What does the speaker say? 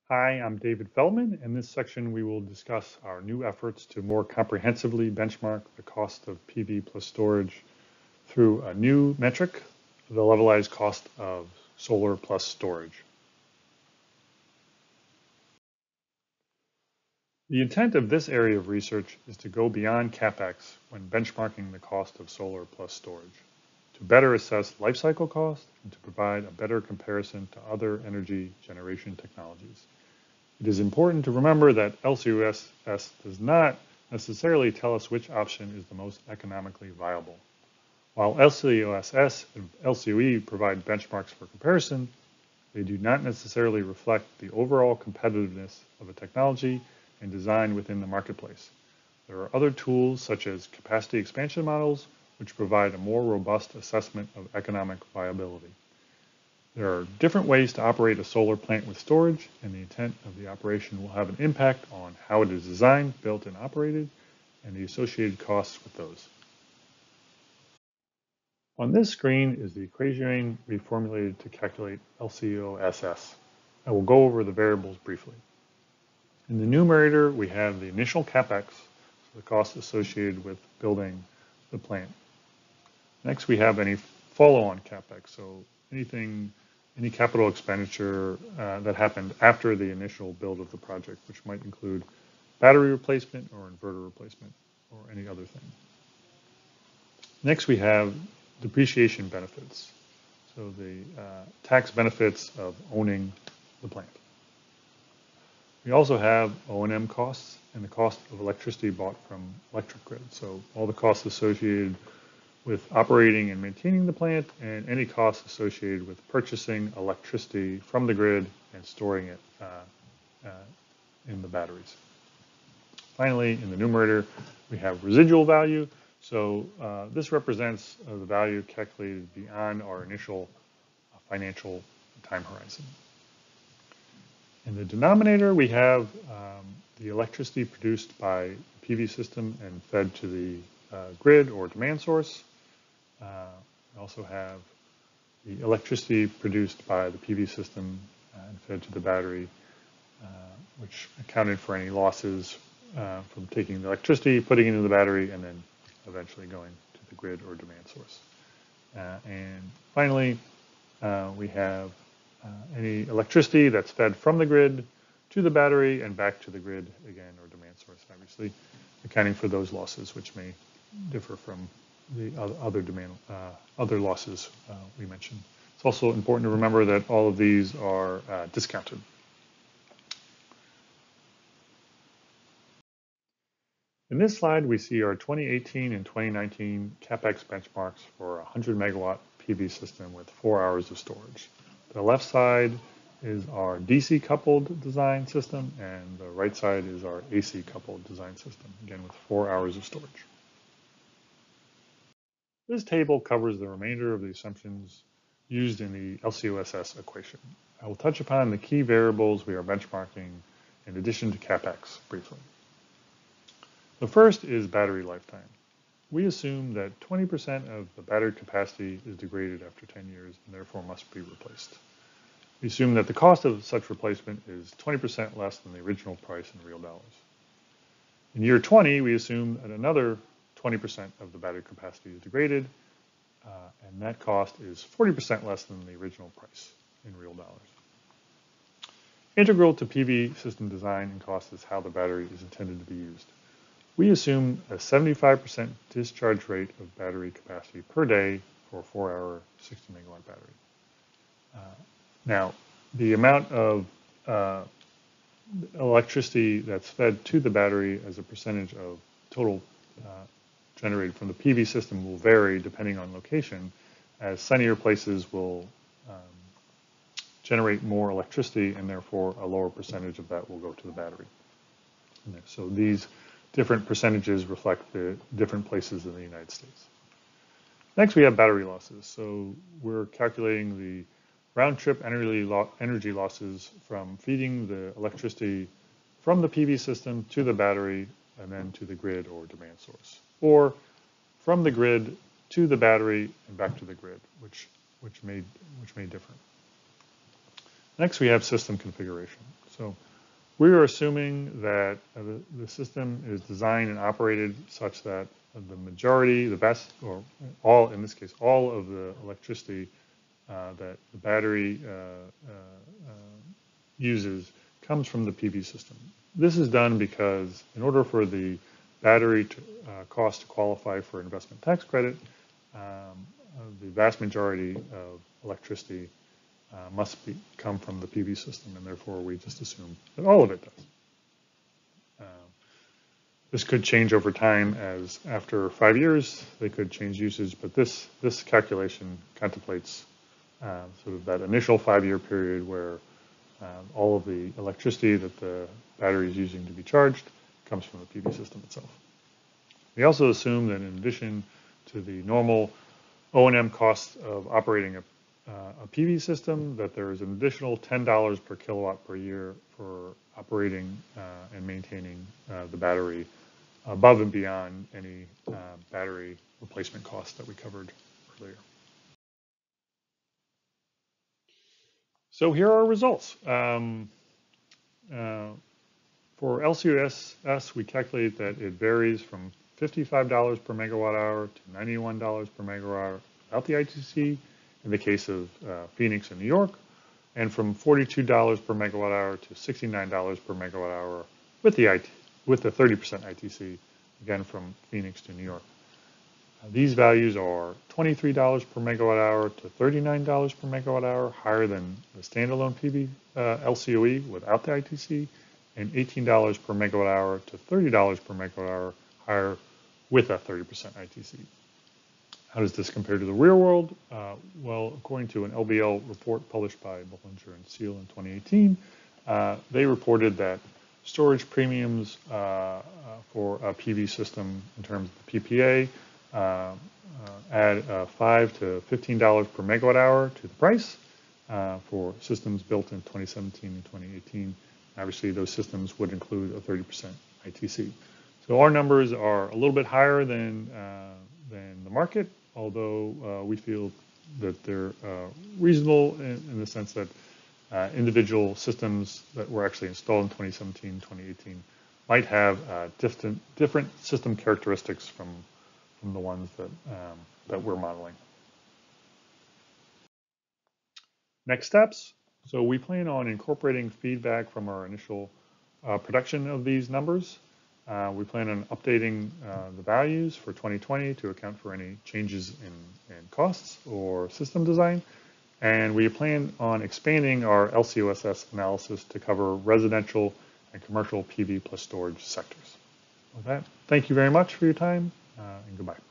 Hi, I'm David Feldman. In this section, we will discuss our new efforts to more comprehensively benchmark the cost of PV plus storage through a new metric, the levelized cost of solar plus storage. The intent of this area of research is to go beyond CapEx when benchmarking the cost of solar plus storage, to better assess life cycle cost and to provide a better comparison to other energy generation technologies. It is important to remember that LCOSS does not necessarily tell us which option is the most economically viable. While LCOSS and LCOE provide benchmarks for comparison, they do not necessarily reflect the overall competitiveness of a technology and design within the marketplace. There are other tools such as capacity expansion models, which provide a more robust assessment of economic viability. There are different ways to operate a solar plant with storage, and the intent of the operation will have an impact on how it is designed, built, and operated, and the associated costs with those. On this screen is the equation we formulated to calculate LCOSS. I will go over the variables briefly. In the numerator, we have the initial CapEx, so the cost associated with building the plant. Next, we have any follow-on CapEx, so any capital expenditure that happened after the initial build of the project, which might include battery replacement or inverter replacement or any other thing. Next, we have depreciation benefits, so the tax benefits of owning the plant. We also have O&M costs and the cost of electricity bought from electric grid, so all the costs associated with operating and maintaining the plant, and any costs associated with purchasing electricity from the grid and storing it in the batteries. Finally, in the numerator, we have residual value. So this represents the value calculated beyond our initial financial time horizon. In the denominator, we have the electricity produced by the PV system and fed to the grid or demand source. We also have the electricity produced by the PV system and fed to the battery, which accounted for any losses from taking the electricity, putting it into the battery, and then eventually going to the grid or demand source. And finally, we have any electricity that's fed from the grid to the battery and back to the grid again, or demand source, obviously, accounting for those losses, which may differ from the other losses we mentioned. It's also important to remember that all of these are discounted. In this slide, we see our 2018 and 2019 CapEx benchmarks for a 100 megawatt PV system with 4 hours of storage. The left side is our DC coupled design system, and the right side is our AC coupled design system, again with 4 hours of storage. This table covers the remainder of the assumptions used in the LCOSS equation. I will touch upon the key variables we are benchmarking in addition to CapEx briefly. The first is battery lifetime. We assume that 20% of the battery capacity is degraded after 10 years and therefore must be replaced. We assume that the cost of such replacement is 20% less than the original price in real dollars. In year 20, we assume that another 20% of the battery capacity is degraded, and that cost is 40% less than the original price in real dollars. Integral to PV system design and cost is how the battery is intended to be used. We assume a 75% discharge rate of battery capacity per day for a 4-hour 60 megawatt battery. Now, the amount of electricity that's fed to the battery as a percentage of total generated from the PV system will vary depending on location, as sunnier places will generate more electricity and therefore a lower percentage of that will go to the battery. And so these different percentages reflect the different places in the United States. Next, we have battery losses. So we're calculating the round-trip energy losses from feeding the electricity from the PV system to the battery and then to the grid or demand source, or from the grid to the battery and back to the grid, which may differ. Next, we have system configuration. So we are assuming that the system is designed and operated such that the majority, the best, or all, in this case, all of the electricity that the battery uses comes from the PV system. This is done because in order for the battery cost to qualify for investment tax credit, the vast majority of electricity must come from the PV system, and therefore we just assume that all of it does. This could change over time, as after 5 years they could change usage, but this calculation contemplates sort of that initial 5-year period where all of the electricity that the battery is using to be charged comes from the PV system itself. We also assume that in addition to the normal O&M costs of operating a PV system, that there is an additional $10 per kilowatt per year for operating and maintaining the battery above and beyond any battery replacement costs that we covered earlier. So here are our results. For LCOSS, we calculate that it varies from $55 per megawatt hour to $91 per megawatt hour without the ITC, in the case of Phoenix and New York, and from $42 per megawatt hour to $69 per megawatt hour with the 30% ITC, again from Phoenix to New York. These values are $23 per megawatt hour to $39 per megawatt hour, higher than the standalone PV LCOE without the ITC, and $18 per megawatt hour to $30 per megawatt hour, higher with a 30% ITC. How does this compare to the real world? Well, according to an LBL report published by Bollinger and Seal in 2018, they reported that storage premiums for a PV system in terms of the PPA add $5 to $15 per megawatt hour to the price for systems built in 2017 and 2018. Obviously, those systems would include a 30% ITC. So our numbers are a little bit higher than the market, although we feel that they're reasonable in the sense that individual systems that were actually installed in 2017, 2018 might have different system characteristics from the ones that we're modeling. Next steps. So we plan on incorporating feedback from our initial production of these numbers. We plan on updating the values for 2020 to account for any changes in costs or system design. And we plan on expanding our LCOSS analysis to cover residential and commercial PV plus storage sectors. With that, thank you very much for your time, and goodbye.